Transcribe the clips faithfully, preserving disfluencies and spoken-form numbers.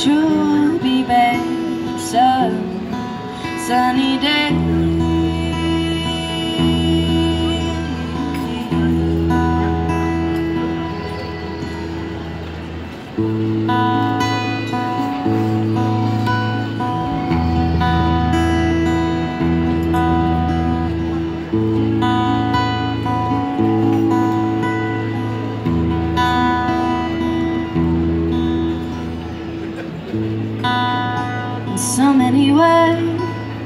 you'll be back some sunny day. In so many ways,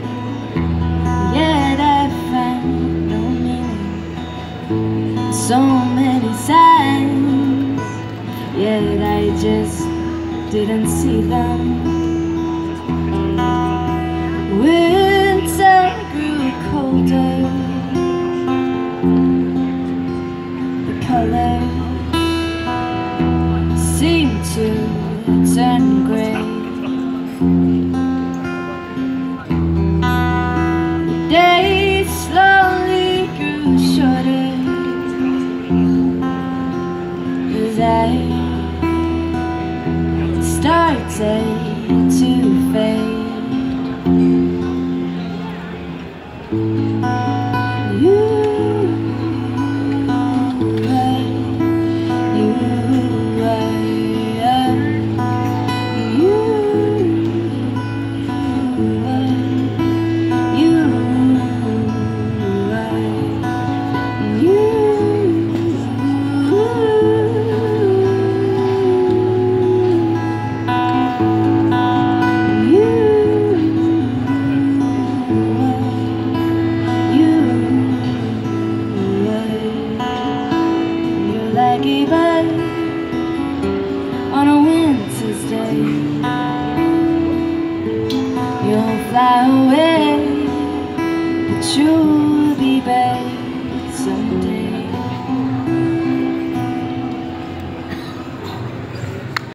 yet I found no meaning. In so many signs, yet I just didn't see them. Winter grew colder, the colors seemed to turn gray. The days slowly grew shorter as I started to fade. Like a bird on a winter's day, you'll fly away, but you